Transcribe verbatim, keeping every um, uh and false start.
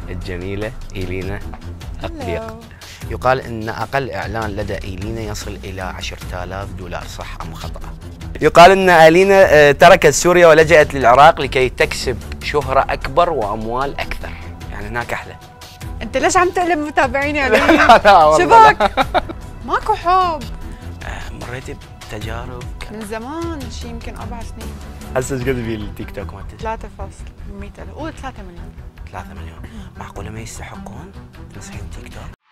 الجميلة إيلينا أقليق. يقال أن أقل إعلان لدى إيلينا يصل إلى عشرة آلاف دولار، صح أم خطأ؟ يقال أن إيلينا تركت سوريا ولجأت للعراق لكي تكسب شهرة أكبر وأموال أكثر، يعني هناك أحلى. أنت ليش عم تقلب متابعيني علي؟ لا شبك؟ ماكو حب. مريتي بتجارب من زمان، شي يمكن أربع سنين. هسه ايش قد في التيك توك مالتك؟ ثلاثة فاصل مئة ألف، قول ثلاثة مليون. ثلاثة مليون، معقولة ما يستحقون تنصحين تيك توك؟